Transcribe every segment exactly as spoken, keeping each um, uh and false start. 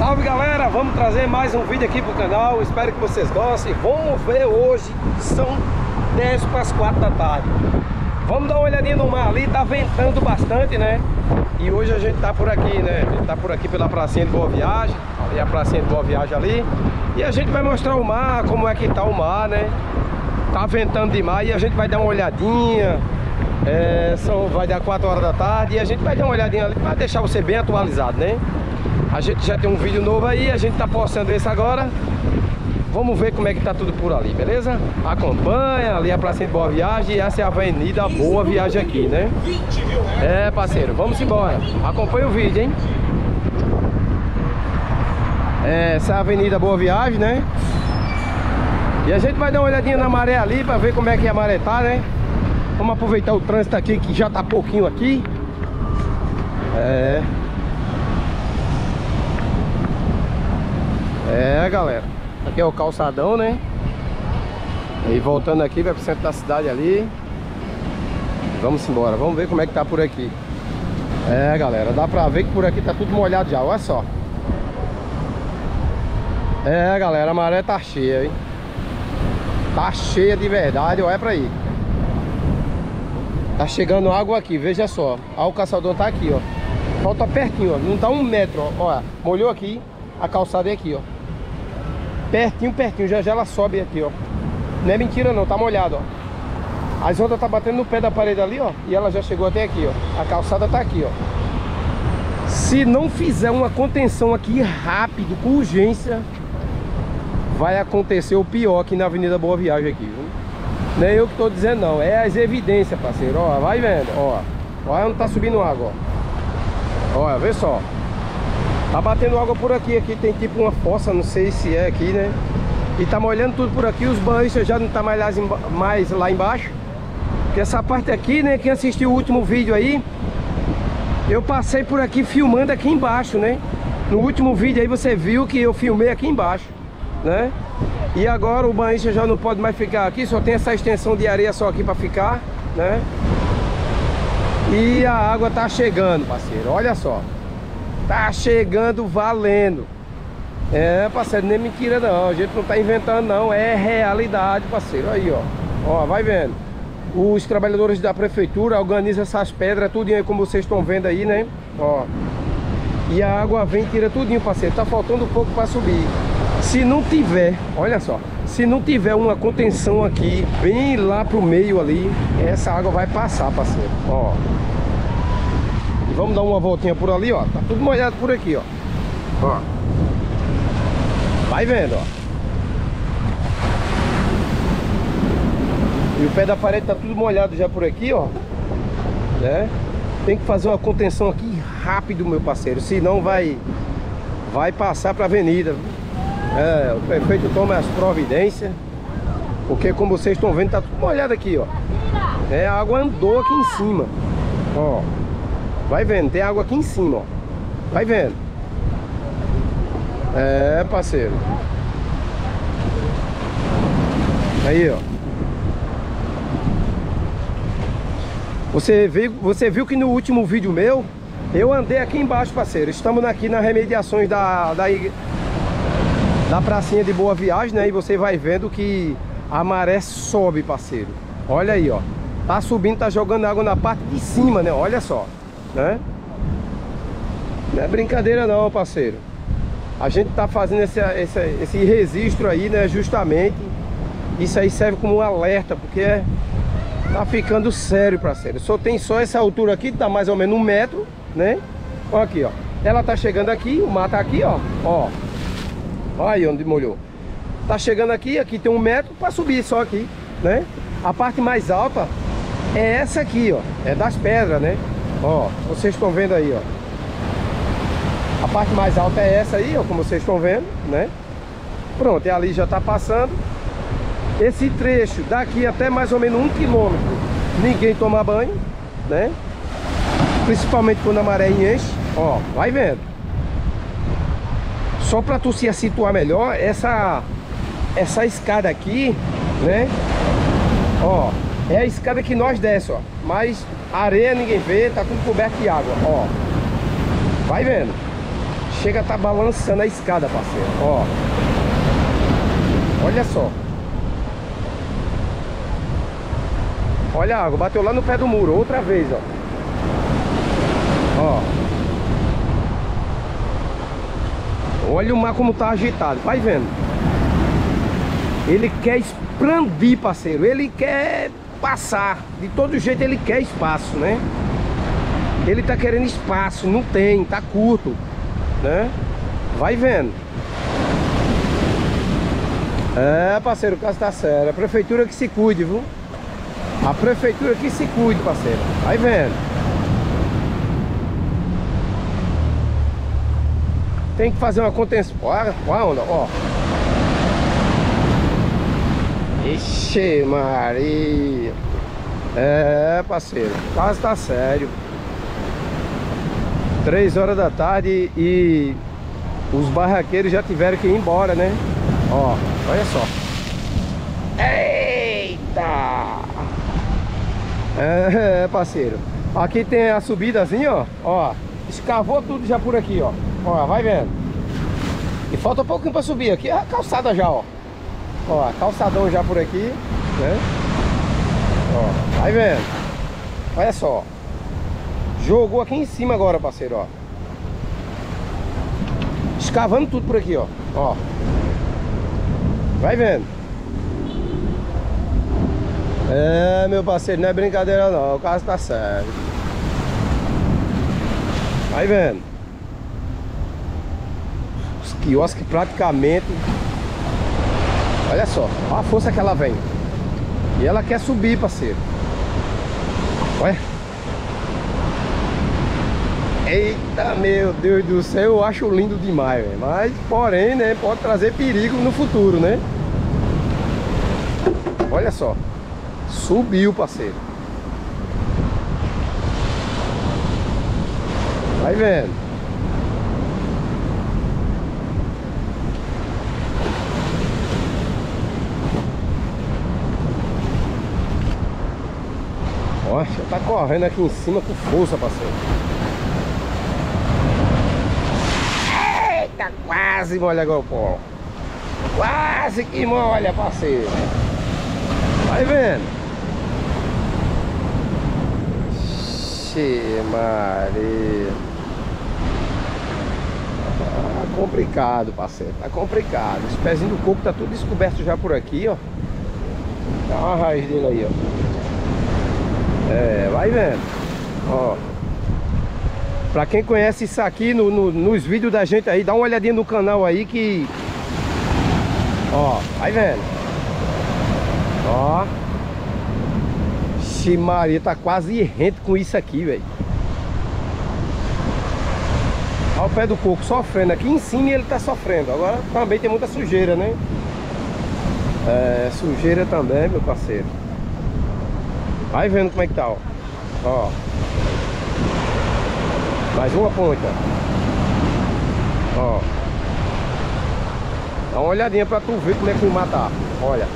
Salve galera, vamos trazer mais um vídeo aqui pro canal. Espero que vocês gostem. Vamos ver hoje, são dez para as quatro da tarde. Vamos dar uma olhadinha no mar ali, tá ventando bastante, né? E hoje a gente tá por aqui, né? A gente tá por aqui pela pracinha de Boa Viagem. Ali a pracinha de Boa Viagem ali. E a gente vai mostrar o mar, como é que tá o mar, né? Tá ventando demais e a gente vai dar uma olhadinha. É, são, vai dar quatro horas da tarde e a gente vai dar uma olhadinha ali para deixar você bem atualizado, né? A gente já tem um vídeo novo aí, a gente tá postando esse agora. Vamos ver como é que tá tudo por ali, beleza? Acompanha, ali a pracinha de Boa Viagem. E essa é a avenida Boa Viagem aqui, né? É, parceiro, vamos embora. Acompanha o vídeo, hein? É, essa é a avenida Boa Viagem, né? E a gente vai dar uma olhadinha na maré ali pra ver como é que a maré tá, né? Vamos aproveitar o trânsito aqui, que já tá pouquinho aqui. É... É, galera, aqui é o calçadão, né? E voltando aqui, vai pro centro da cidade ali. Vamos embora, vamos ver como é que tá por aqui. É, galera, dá pra ver que por aqui tá tudo molhado já, olha só. É, galera, a maré tá cheia, hein? Tá cheia de verdade, olha pra aí. Tá chegando água aqui, veja só. Ó, o calçadão tá aqui, ó. Falta pertinho, ó, não tá um metro, ó. Olha, molhou aqui, a calçada é aqui, ó. Pertinho, pertinho, já já ela sobe aqui, ó. Não é mentira não, tá molhado, ó. As ondas tá batendo no pé da parede ali, ó. E ela já chegou até aqui, ó. A calçada tá aqui, ó. Se não fizer uma contenção aqui rápido, com urgência, vai acontecer o pior aqui na Avenida Boa Viagem aqui, viu? Não é eu que tô dizendo não, é as evidências, parceiro. Ó, vai vendo, ó. Olha onde tá subindo água, ó. Olha, vê só. Tá batendo água por aqui, aqui tem tipo uma fossa, não sei se é aqui, né? E tá molhando tudo por aqui, os banhistas já não tá mais lá, mais lá embaixo. Porque essa parte aqui, né, quem assistiu o último vídeo aí, eu passei por aqui filmando aqui embaixo, né? No último vídeo aí você viu que eu filmei aqui embaixo, né? E agora o banhista já não pode mais ficar aqui, só tem essa extensão de areia só aqui pra ficar, né? E a água tá chegando, parceiro, olha só. Tá chegando valendo. É, parceiro, nem mentira não. A gente não tá inventando não, é realidade, parceiro. Aí, ó. Ó, vai vendo. Os trabalhadores da prefeitura organizam essas pedras, tudinho aí como vocês estão vendo aí, né? Ó. E a água vem e tira tudinho, parceiro. Tá faltando um pouco pra subir. Se não tiver, olha só, se não tiver uma contenção aqui, bem lá pro meio ali, essa água vai passar, parceiro. Ó. Vamos dar uma voltinha por ali, ó. Tá tudo molhado por aqui, ó. Ó. Vai vendo, ó. E o pé da parede tá tudo molhado já por aqui, ó. Né? Tem que fazer uma contenção aqui rápido, meu parceiro. Senão vai Vai passar pra avenida. É, o prefeito toma as providências. Porque como vocês estão vendo, tá tudo molhado aqui, ó. É, a água andou aqui em cima. Ó. Vai vendo, tem água aqui em cima, ó. Vai vendo. É, parceiro. Aí, ó. Você viu, você viu que no último vídeo meu, eu andei aqui embaixo, parceiro. Estamos aqui nas remediações da, da, da pracinha de Boa Viagem, né? E você vai vendo que a maré sobe, parceiro. Olha aí, ó. Tá subindo, tá jogando água na parte de cima, né? Olha só. Né? Não é brincadeira não, parceiro. A gente tá fazendo esse, esse, esse registro aí, né? Justamente. Isso aí serve como um alerta, porque é, tá ficando sério, parceiro. Só tem só essa altura aqui, tá mais ou menos um metro, né? Olha aqui, ó. Ela tá chegando aqui, o mar tá aqui, ó. Ó. Olha aí onde molhou. Tá chegando aqui, aqui tem um metro pra subir só aqui, né? A parte mais alta é essa aqui, ó. É das pedras, né? Ó, vocês estão vendo aí, ó. A parte mais alta é essa aí, ó, como vocês estão vendo, né? Pronto, e ali já tá passando. Esse trecho daqui até mais ou menos um quilômetro, ninguém toma banho, né? Principalmente quando a maré enche. Ó, vai vendo. Só pra tu se situar melhor, essa essa escada aqui, né? Ó, é a escada que nós desce, ó. Mas areia ninguém vê, tá tudo coberto de água, ó. Vai vendo. Chega a tá balançando a escada, parceiro. Ó. Olha só. Olha a água, bateu lá no pé do muro, outra vez, ó. Ó. Olha o mar como tá agitado, vai vendo. Ele quer expandir, parceiro. Ele quer passar. De todo jeito ele quer espaço, né? Ele tá querendo espaço, não tem, tá curto, né? Vai vendo. É, parceiro, o caso tá sério. A prefeitura que se cuide, viu? A prefeitura que se cuide, parceiro. Vai vendo. Tem que fazer uma contenção. Olha a onda, ó. Ixi, Maria. É, parceiro, o caso tá sério. Três horas da tarde e os barraqueiros já tiveram que ir embora, né? Ó, olha só. Eita! É, parceiro. Aqui tem a subidazinha, ó. Ó, escavou tudo já por aqui, ó. Ó, vai vendo. E falta um pouquinho pra subir. Aqui é a calçada já, ó. Ó, calçadão já por aqui, né? Ó, vai vendo. Olha só. Jogou aqui em cima agora, parceiro, ó. Escavando tudo por aqui, ó. Ó. Vai vendo. É, meu parceiro, não é brincadeira não. O caso tá sério. Vai vendo. Os quiosques praticamente. Olha só, olha a força que ela vem. E ela quer subir, parceiro. Olha. Eita, meu Deus do céu, eu acho lindo demais, véio. Mas, porém, né, pode trazer perigo no futuro, né? Olha só. Subiu, parceiro. Vai vendo. Ó, já tá correndo aqui em cima com força, parceiro. Eita, quase molha agora o pó. Quase que molha, parceiro. Vai vendo. Xe, Maria. Tá complicado, parceiro. Tá complicado. Os pezinhos do coco tá tudo descoberto já por aqui, ó. Dá uma raiz dele aí, ó. É, vai vendo. Ó. Pra quem conhece isso aqui no, no, nos vídeos da gente aí, dá uma olhadinha no canal aí que... Ó, vai vendo. Ó. Ixi, Maria, tá quase rente com isso aqui, velho. Olha o pé do coco sofrendo. Aqui em cima ele tá sofrendo. Agora também tem muita sujeira, né? É, sujeira também, meu parceiro. Vai vendo como é que tá, ó. Ó. Mais uma ponta. Ó. Dá uma olhadinha pra tu ver como é que o mar tá. Olha.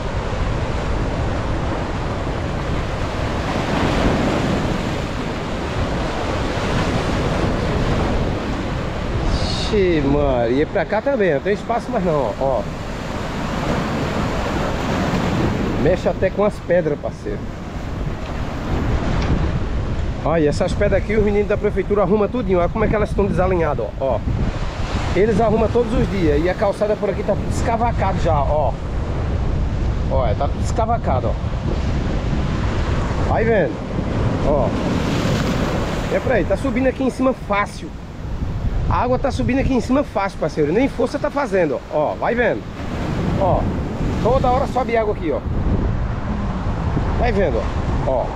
Ixi, mano. E pra cá também, não tem espaço mais não, ó. Mexe até com as pedras, parceiro. Olha, essas pedras aqui os meninos da prefeitura arrumam tudinho. Olha como é que elas estão desalinhadas, ó. Ó. Eles arrumam todos os dias. E a calçada por aqui tá tudo escavacado já, ó. Olha, tá tudo escavacado, ó. Vai vendo. Ó. É pra aí, tá subindo aqui em cima fácil. A água tá subindo aqui em cima fácil, parceiro. Nem força tá fazendo, ó. Ó, vai vendo. Ó. Toda hora sobe água aqui, ó. Vai vendo, ó. Ó.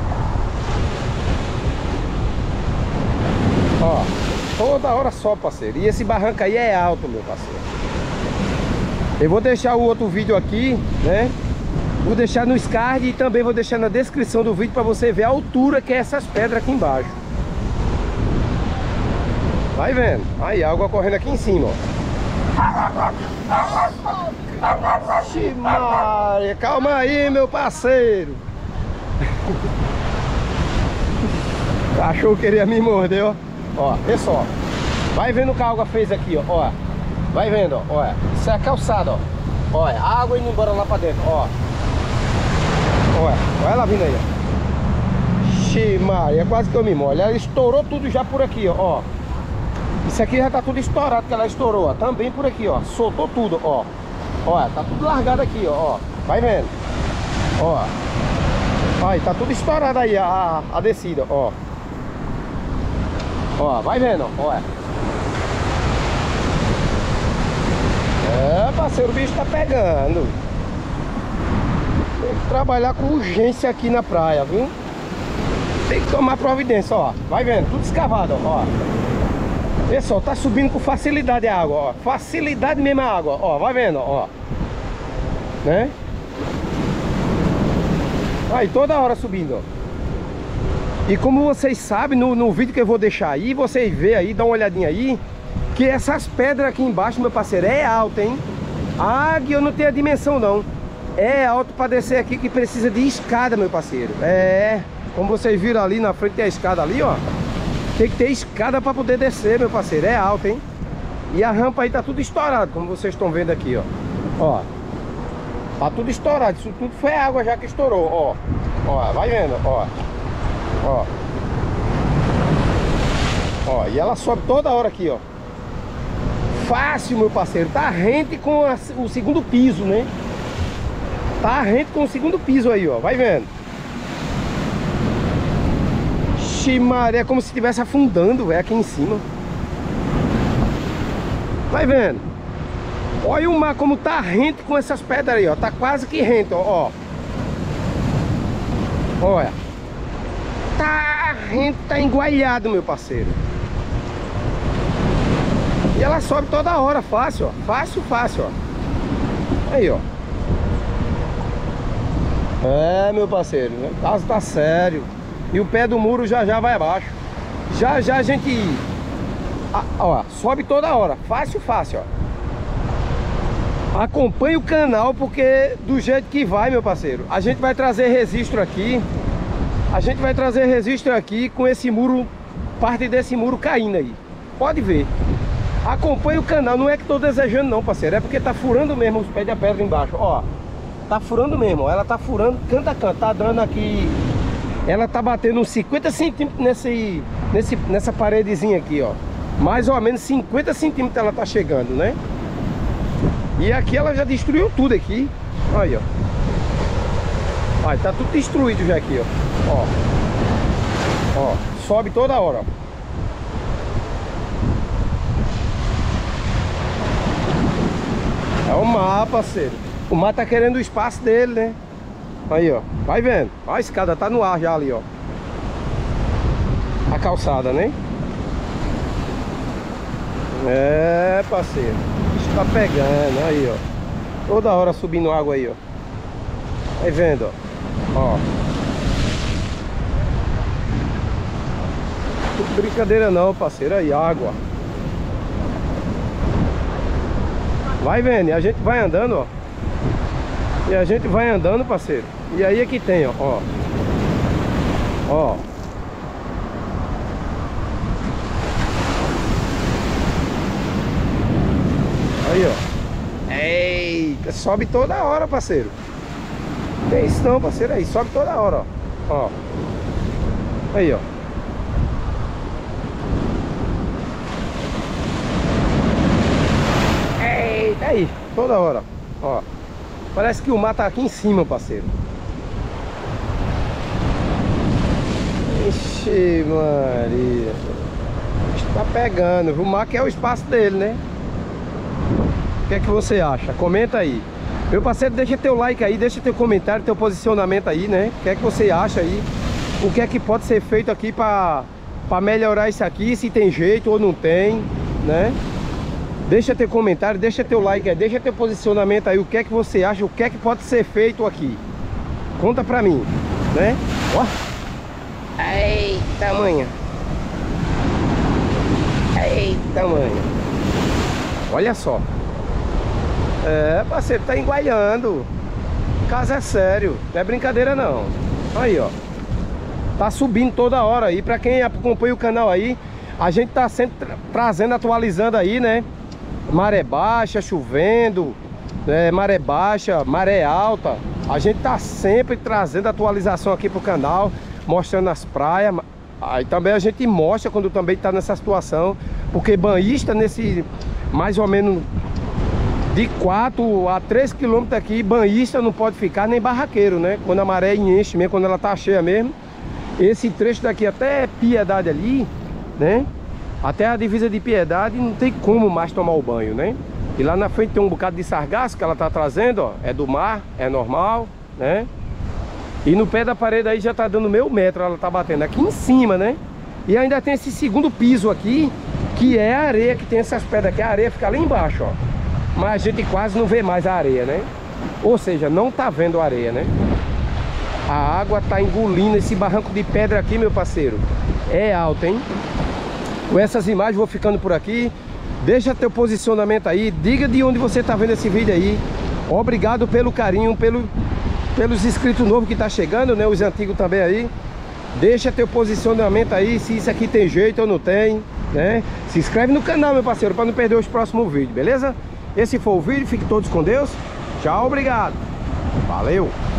Ó, toda hora só, parceiro. E esse barranco aí é alto, meu parceiro. Eu vou deixar o outro vídeo aqui, né? Vou deixar no card e também vou deixar na descrição do vídeo pra você ver a altura que é essas pedras aqui embaixo. Vai vendo. Aí, a água correndo aqui em cima, ó. Ixi, Maria. Calma aí, meu parceiro. O cachorro queria me morder, ó. Ó, vê só. Vai vendo o que a água fez aqui, ó. Ó. Vai vendo, ó. Olha. Isso é a calçada, ó. Olha, a água indo embora lá pra dentro, ó. Olha, olha ela vindo aí, ó. Xiii, Maria, quase que eu me molho. Ela estourou tudo já por aqui, ó. Isso aqui já tá tudo estourado, que ela estourou, ó. Também por aqui, ó. Soltou tudo, ó. Olha, tá tudo largado aqui, ó. Vai vendo. Ó. Aí, tá tudo estourado aí, a, a descida, ó. Ó, vai vendo, ó. É, parceiro, o bicho tá pegando. Tem que trabalhar com urgência aqui na praia, viu? Tem que tomar providência, ó. Vai vendo, tudo escavado, ó. Pessoal, tá subindo com facilidade a água, ó. Facilidade mesmo a água, ó. Vai vendo, ó. Né? Aí, toda hora subindo, ó. E como vocês sabem, no, no vídeo que eu vou deixar aí, vocês vê aí, dá uma olhadinha aí, que essas pedras aqui embaixo, meu parceiro, é alta, hein? Ah, que eu não tenho a dimensão, não. É alto pra descer aqui, que precisa de escada, meu parceiro. É, como vocês viram ali na frente, tem a escada ali, ó. Tem que ter escada pra poder descer, meu parceiro. É alto, hein? E a rampa aí tá tudo estourado, como vocês estão vendo aqui, ó. Ó. Tá tudo estourado. Isso tudo foi água já que estourou, ó. Ó, vai vendo, ó. Ó. Ó, e ela sobe toda hora aqui, ó. Fácil, meu parceiro. Tá rente com a, o segundo piso, né? Tá rente com o segundo piso aí, ó. Vai vendo. Ximaré, é como se estivesse afundando, velho, aqui em cima. Vai vendo. Olha o mar como tá rente com essas pedras aí, ó. Tá quase que rente, ó. Olha. Tá rente, tá engualhado, meu parceiro. E ela sobe toda hora, fácil, ó. Fácil, fácil, ó. Aí, ó. É, meu parceiro, o caso tá sério. E o pé do muro já já vai abaixo. Já já a gente... Ah, ó, sobe toda hora. Fácil, fácil, ó. Acompanhe o canal, porque do jeito que vai, meu parceiro, a gente vai trazer registro aqui. A gente vai trazer registro aqui com esse muro, parte desse muro caindo aí. Pode ver. Acompanhe o canal. Não é que tô desejando não, parceiro. É porque tá furando mesmo os pés da pedra embaixo, ó. Tá furando mesmo, ó. Ela tá furando canto a canto. Tá dando aqui... Ela tá batendo uns cinquenta centímetros nesse, nesse, nessa paredezinha aqui, ó. Mais ou menos cinquenta centímetros ela tá chegando, né? E aqui ela já destruiu tudo aqui. Aí, ó. Aí, tá tudo destruído já aqui, ó. Ó. Ó. Sobe toda hora, ó. É o mar, parceiro. O mar tá querendo o espaço dele, né? Aí, ó. Vai vendo. Ó, a escada tá no ar já ali, ó. A calçada, né? É, parceiro. Isso tá pegando. Aí, ó. Toda hora subindo água aí, ó. Vai vendo, ó. Ó. Não é brincadeira não, parceiro. Aí, água. Vai vendo. E a gente vai andando, ó. E a gente vai andando, parceiro. E aí é que tem, ó. Ó. Ó. Aí, ó. Eita, sobe toda hora, parceiro. Não tem isso não, parceiro. Aí, sobe toda hora, ó. Ó. Aí, ó. Eita, aí. Toda hora, ó. Parece que o mar tá aqui em cima, parceiro. Ixi, Maria. Tá pegando. O mar que é o espaço dele, né? O que é que você acha? Comenta aí. Meu parceiro, deixa teu like aí, deixa teu comentário, teu posicionamento aí, né? O que é que você acha aí? O que é que pode ser feito aqui pra, pra melhorar isso aqui? Se tem jeito ou não tem, né? Deixa teu comentário, deixa teu like aí, deixa teu posicionamento aí. O que é que você acha? O que é que pode ser feito aqui? Conta pra mim, né? Ó. Eita, manha. Eita, manha. Olha só. É, parceiro, tá engualhando. O caso é sério, não é brincadeira não. Aí, ó. Tá subindo toda hora aí. Pra quem acompanha o canal aí, a gente tá sempre tra trazendo, atualizando aí, né? Maré baixa, chovendo, é, maré baixa, maré alta. A gente tá sempre trazendo atualização aqui pro canal, mostrando as praias. Aí também a gente mostra quando também tá nessa situação, porque banhista nesse mais ou menos de quatro a três quilômetros aqui, banhista não pode ficar, nem barraqueiro, né? Quando a maré enche mesmo, quando ela tá cheia mesmo. Esse trecho daqui até Piedade ali, né? Até a divisa de Piedade não tem como mais tomar o banho, né? E lá na frente tem um bocado de sargaço que ela tá trazendo, ó. É do mar, é normal, né? E no pé da parede aí já tá dando meio metro, ela tá batendo aqui em cima, né? E ainda tem esse segundo piso aqui, que é a areia, que tem essas pedras aqui. A areia fica lá embaixo, ó. Mas a gente quase não vê mais a areia, né? Ou seja, não tá vendo a areia, né? A água tá engolindo esse barranco de pedra aqui, meu parceiro. É alto, hein? Com essas imagens vou ficando por aqui. Deixa teu posicionamento aí. Diga de onde você tá vendo esse vídeo aí. Obrigado pelo carinho, pelo, pelos inscritos novos que tá chegando, né? Os antigos também aí. Deixa teu posicionamento aí, se isso aqui tem jeito ou não tem, né? Se inscreve no canal, meu parceiro, para não perder os próximos vídeos, beleza? Esse foi o vídeo, fiquem todos com Deus. Tchau, obrigado. Valeu!